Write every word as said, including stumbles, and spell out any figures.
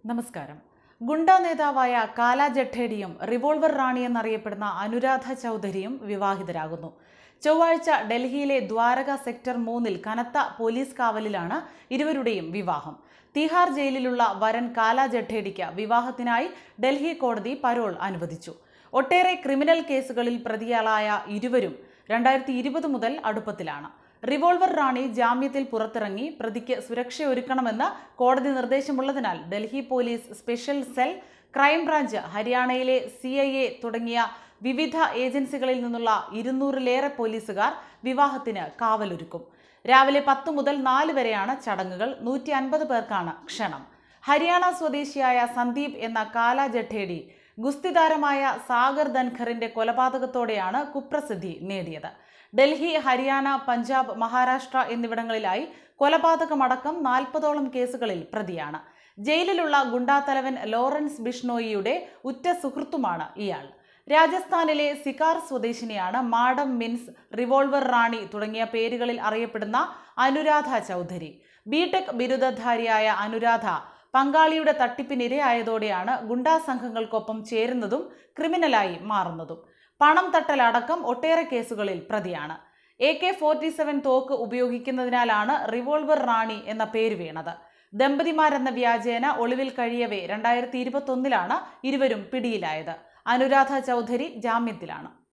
നമസ്കാരം. ഗുണ്ട നേതാവായ കാല ജഠേഡിയും റിവോൾവർ റാണി എന്നറിയപ്പെടുന്ന അനുരാധ ചൗധരിയും വിവാഹിതരാകുന്നു. ചൊവ്വാഴ്ച ഡൽഹിയിലെ ദ്വാരക സെക്ടർ മൂന്നിൽ കനത്ത പോലീസ് കാവലിലാണ് ഇരുവരുടെയും വിവാഹം. തിഹാർ ജയിലിലുള്ള വരൻ കാല ജഠേഡിക്ക് വിവാഹത്തിനായി ഡൽഹി കോടതി പരോൾ അനുവദിച്ചു. ഒട്ടേറെ ക്രിമിനൽ കേസുകളിൽ പ്രതിയാളായ ഇരുവരും രണ്ടായിരത്തി ഇരുപത് മുതൽ അടുപ്പത്തിലാണ്. റിവോൾവർ റാണി ജാമ്യത്തിൽ പുറത്തിറങ്ങി പ്രതിക്ക് സുരക്ഷയൊരുക്കണമെന്ന് കോടതി നിർദ്ദേശമുള്ളതിനാൽ Delhi police special cell, crime branch, ഹരിയാനയിലെ സി ഐ എ തുടങ്ങിയ വിവിധ ഏജൻസികളിൽ നിന്നുള്ള ഇരുന്നൂറിലേറെ പോലീസുകാർ വിവാഹത്തിന് കാവലൊരുക്കും. രാവിലെ പത്ത് മുതൽ നാല് വരെയാണ് ചടങ്ങുകൾ. നൂറ്റി അൻപത് പേർക്കാണ് ക്ഷണം. ഹരിയാന സ്വദേശിയായ സന്ദീപ് എന്ന കാല ജഠേഡി ഗുസ്തി താരമായ സാഗർ ധൻഖറിന്റെ കൊലപാതകത്തോടെയാണ് കുപ്രസിദ്ധി നേടിയത്. ഡൽഹി, ഹരിയാന, പഞ്ചാബ്, മഹാരാഷ്ട്ര എന്നിവിടങ്ങളിലായി കൊലപാതകമടക്കം നാൽപ്പതോളം കേസുകളിൽ പ്രതിയാണ്. ജയിലിലുള്ള ഗുണ്ടാത്തലവൻ ലോറൻസ് ബിഷ്ണോയിയുടെ ഉറ്റ സുഹൃത്തുമാണ് ഇയാൾ. രാജസ്ഥാനിലെ സിക്കാർ സ്വദേശിനിയാണ് മാഡം മിൻസ്, റിവോൾവർ റാണി തുടങ്ങിയ പേരുകളിൽ അറിയപ്പെടുന്ന അനുരാധ ചൗധരി. ബിടെക് ബിരുദധാരിയായ അനുരാധ പങ്കാളിയുടെ തട്ടിപ്പിനിരയായതോടെയാണ് ഗുണ്ടാ സംഘങ്ങൾക്കൊപ്പം ചേരുന്നതും ക്രിമിനലായി മാറുന്നതും. പണം തട്ടലടക്കം ഒട്ടേറെ കേസുകളിൽ പ്രതിയാണ്. എ കെ ഫോർട്ടി സെവൻ തോക്ക് ഉപയോഗിക്കുന്നതിനാലാണ് റിവോൾവർ റാണി എന്ന പേര് വീണത്. ദമ്പതിമാരെന്ന വ്യാജേന ഒളിവിൽ കഴിയവേ രണ്ടായിരത്തി ഇരുപത്തൊന്നിലാണ് ഇരുവരും പിടിയിലായത്. അനുരാധ ചൗധരി ജാമ്യത്തിലാണ്.